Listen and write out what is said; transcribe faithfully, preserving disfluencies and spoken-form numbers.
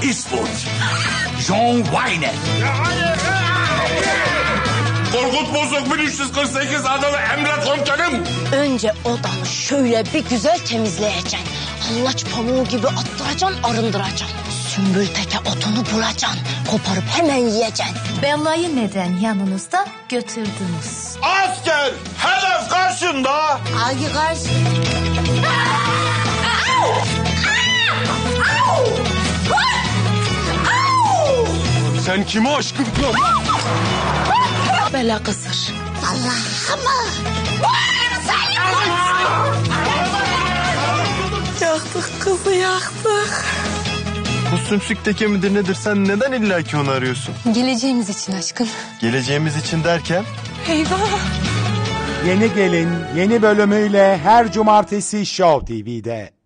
Eastwood, John Wayne. Korkut Bozok bin üç yüz kırk sekiz adlı emret komutanım. Önce odamı şöyle bir güzel temizleyeceksin. Hallaç pamuğu gibi attıracaksın, arındıracaksın. Sümbül teke otunu bulacaksın. Koparıp hemen yiyeceksin. Bella'yı neden yanınızda götürdünüz? Asker, hedef karşında. Hangi karşı? Sen kime aşkım? Bela kısır. Allah'ım. Yaktık kızı, yaktık. Bu sümsük teke midir nedir, sen neden illaki onu arıyorsun? Geleceğimiz için aşkım. Geleceğimiz için derken? Eyvah. Yeni Gelin yeni bölümüyle her cumartesi Show T V'de.